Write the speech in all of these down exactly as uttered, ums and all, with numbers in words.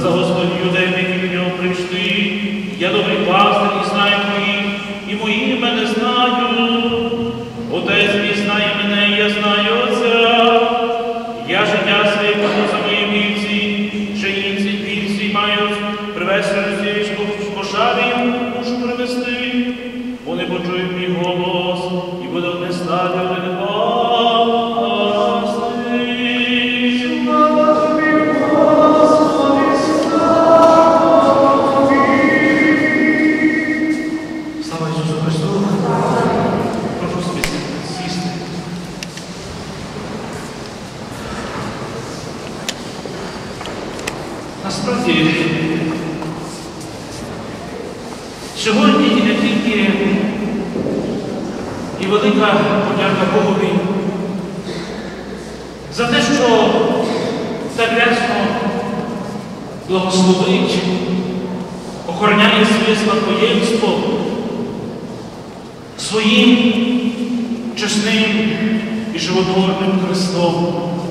за Господь людей, які від нього прийшли. Я добрий пастир і знаю моїх, і мої мене знають. Отець мій знає мене, і я знаю Отця. Я життя своє кладу за мої вівці, ще інші вівці мають привезти російську кошарі, мушу привезти. Вони почують мій голос, і буде одне стадо, один пастир. Слава тобі, Господи, слава тобі. Слава Ісусу Христу. Прошу собі сісти. Насправді, сьогодні і не тільки і велика подяка Богові за те, що так рясно благословить, охороняє своє спадкоємство своїм чесним і животворним Христом.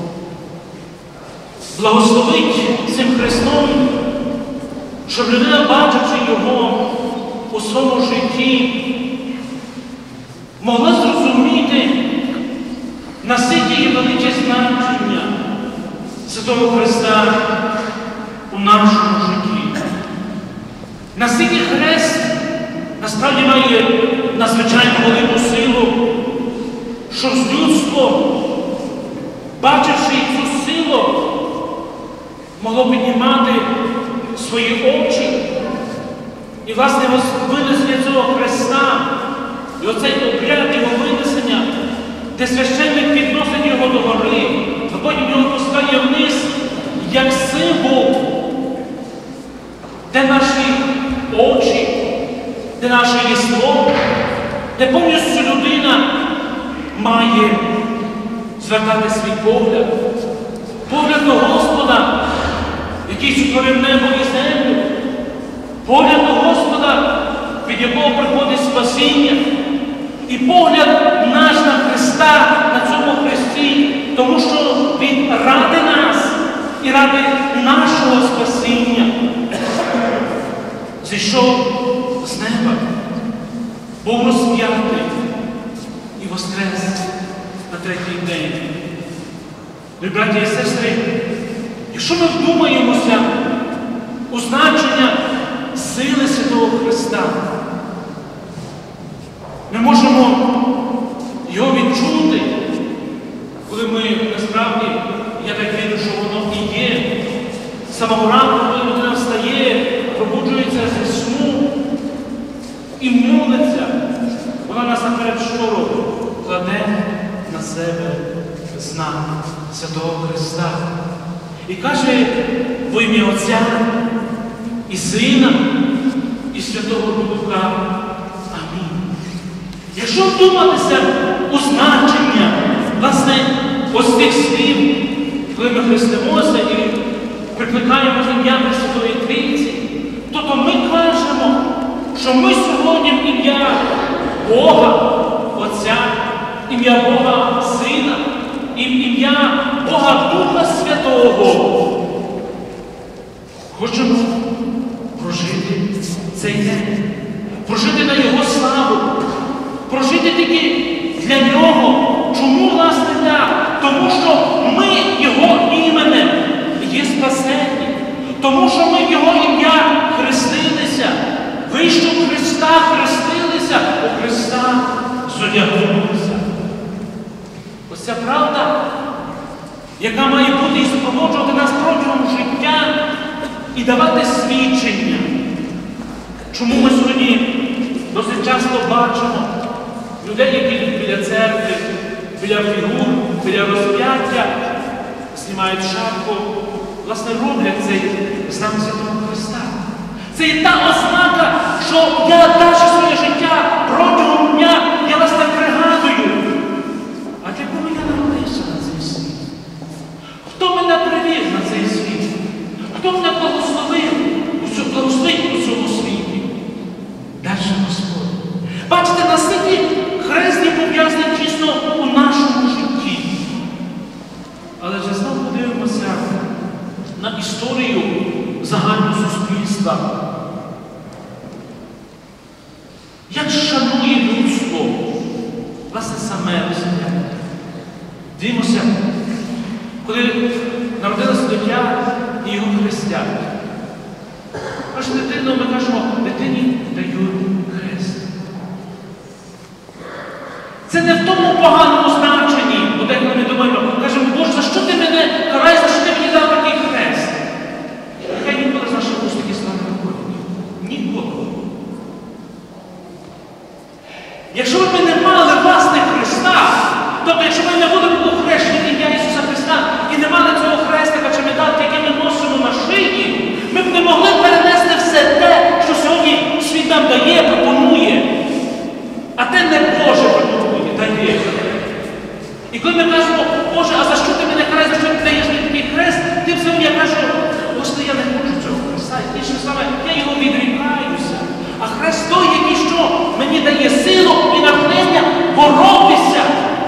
Благословить цим Христом, щоб людина, бачачи Його у своєму житті, могла зрозуміти наскільки є велике значення Святого Христа у нашому житті. Наскільки Хрест насправді має надзвичайно велику силу, що з людство, бачивши цю силу, могло піднімати свої очі. І, власне, винесення цього Хреста, і оцей обряд його винесення, де священник підносить його до гори, а потім його пускає вниз, як символ, де наші очі, де наше єство, де повністю людина має звертати свій погляд. Погляд до Господа, який сотворив небо і землю. Погляд до Господа, від якого приходить спасіння. І погляд наш на Христа, на цьому Христі, тому що Він ради нас і ради нашого спасіння зійшов з неба, був розп'ятий і воскрес на третій день. Мої браті і сестри, якщо ми вдумаємося у значення сили Святого Христа, ми можемо його відчути, коли ми насправді, я так вірю, що воно і є. З самого ранку, коли людина встає, пробуджується зі сну і молиться, вона насамперед що робить? Кладе на себе знак Святого Христа. І каже во ім'я Отця і Сина, і Святого Духа. Амінь. Якщо вдуматися у значення, власне, ось тих слів, коли ми хрестимося і прикликаємо ім'я Пресвятої Трійці, то, то ми кажемо, що ми сьогодні в ім'я Бога Отця, ім'я Бога Сина, і в ім'я Бога Духа Святого хочемо прожити цей день, прожити на Його славу, прожити тільки для Нього. Чому, власне, так? Тому що ми Його іменем є спасені, тому що ми в Його ім'я хрестилися, вийшли у Христа, хрестилися, у Христа зодягнулися. Ось ця правда, яка має бути і супроводжувати нас протягом життя і давати свідчення. Чому ми сьогодні досить часто бачимо людей, які біля церкви, біля фігур, біля розп'яття, знімають шапку, власне, роблять цей знак Святого Христа. Це і та ознака, що я далі своє життя протягом дня, я вас так пригадую. А для кого я народився на цей світ? Хто мене привів на цей світ? Хто мене благословив у благословить у цьому світі? Дальше Господь. Бачите, наскільки хрест не пов'язаний чесно у нашому житті. Але вже знову подивимося на історію загальну. людства. Як шанує людство, власне, саме розп'яття. Дивимося, коли народилося дитя і його хрестять. Нашу дитину ми кажемо, дитині дають хрест. Це не в тому поганому значенні, бо деколи ми думаємо, кажемо, Боже, за що ти мене караєш, за що ти мені дав такий хрест? Нехай ніколи з наших уст такі слова не виходять. Ніколи. Якщо б ми не мали власне Христа, тобто якщо ми не були охрещені в ім'я Ісуса Христа і не мали цього хрестика чи медальки, який ми носимо на шиї, ми б не могли перенести все те, що сьогодні світ нам дає, пропонує. А те не Боже пропонує, дає. І коли ми кажемо, Боже, а за що ти мене караєш, за що ти даєш мені такий хрест, тим самим я кажу, Господи, я не хочу цього хреста. Іншими словами, я його відрікаюся. А хрест той, який що мені дає силу і натхнення боротися.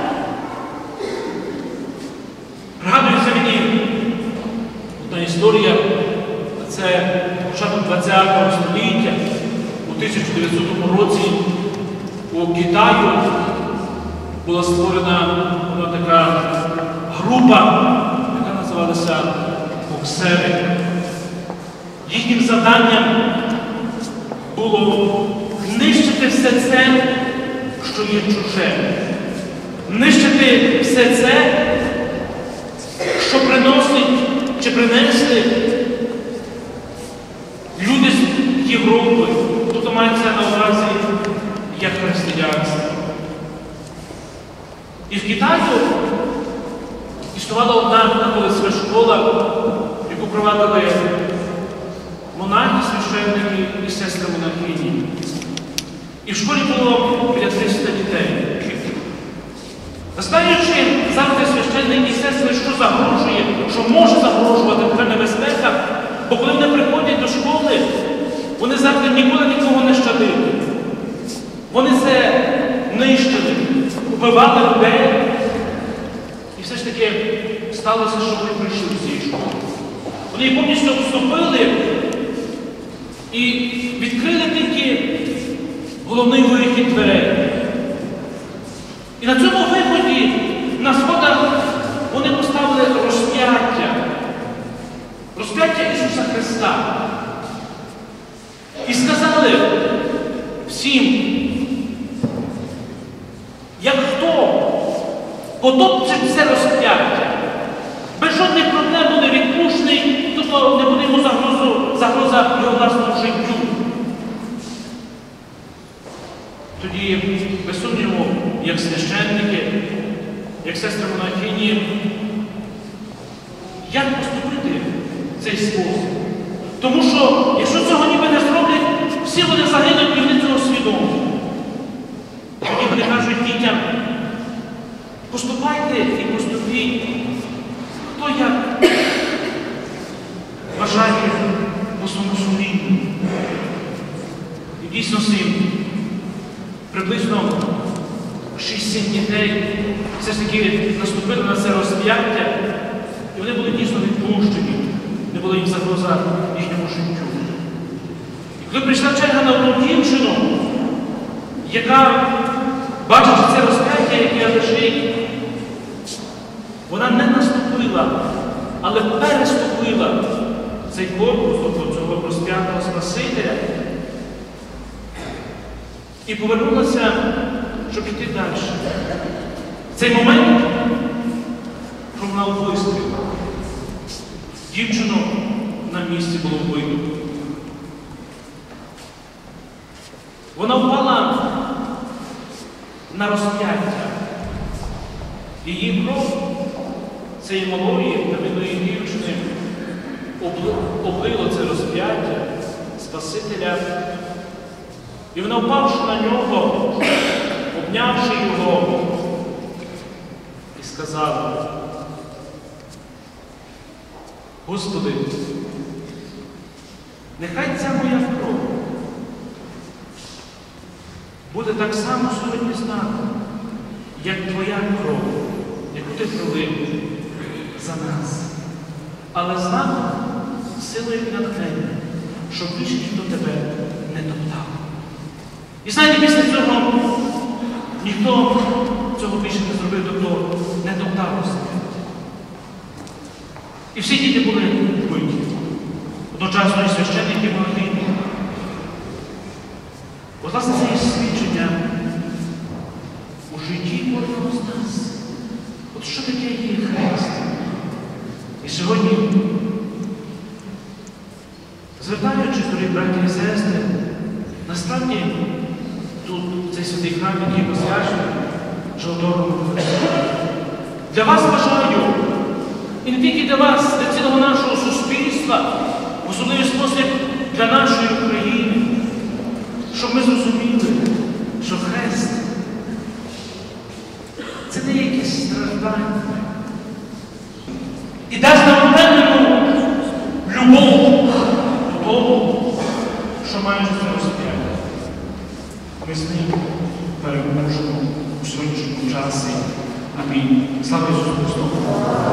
Пригадується мені одна історія, це початок ХХ століття, у тисяча дев'ятсотому році у Китаю була створена одна така група, яка називалася боксери. Їхнім завданням було нищити все це, що є чуже. Нищити все це, що приносить чи принесли люди з Європи. Тут мається на увазі як християнство. І в Китаю існувала одна католицька школа, яку провадили монахи, священники і сестри монахині. І в школі було біля триста дітей. Знаючи завжди священники і сестри, що загрожує, що може загрожувати така небезпека, бо коли вони приходять до школи, вони завжди ніколи нікого не щадили. Вони це нищили, вбивали людей. І все ж таки сталося, що вони прийшли до цієї школи. Вони повністю вступили і відкрили тільки головний вихід дверей. І на цьому виході, на сходах, вони поставили розп'яття. Розп'яття Ісуса Христа. І сказали всім, як хто потопчить це розп'яття, без жодних проблем буде відпущений, тобто не буде йому загрозу, загроза його власному життю. Тоді, без сумніву, як священники, як сестри монахині, як поступити в цей спосіб? Тому що, якщо цього ніби не зроблять, всі вони загинуть і вони цього свідомі. Тоді вони кажуть дітям, поступайте і поступіть, хто як бажає по своєму сумлінню. І дійсно син, приблизно шість-сім дітей все ж таки наступили на це розп'яття, і вони були дійсно відпущені, не було їм загроза їхньому життю. І коли прийшла черга на одну дівчину, яка, бачачи це розп'яття, яке лежить, вона не наступила, але переступила цей корпус, тобто цього розп'ятого Спасителя, і повернулася, щоб йти далі. В цей момент пролунав вистріл. Дівчину на місці було вбито. Вона впала на розп'яття. Її кров цієї малої, невинної дівчини облило це розп'яття Спасителя. І вона, впавши на нього, обнявши його, і сказала: Господи, нехай ця моя кров буде так само сьогодні знати, як Твоя кров, яку Ти пролив за нас. Але знати силою і натхненням щоб більше ніхто тебе не топтав. І знаєте, після цього ніхто цього більше не зробив, тобто не топтав себе. І всі діти були вбиті. Одночасно і священники молоді. От, власне, це є свідчення у житті кожного з нас. От що таке є хрест? І сьогодні, звертаючись, дорогі браті і сестри, насправді тут цей святий храм, який посвячений Животворному Христу. Для вас бажаю, і не тільки для вас, для цілого нашого суспільства, в особливий спосіб для нашої України, щоб ми зрозуміли, що хрест – це не якесь страждання. І дасть нам впевнену любов до того, що маєш це розп'яття. Ми з ним переможемо у сьогоднішньому часі. Амінь. Слава Ісусу Христу!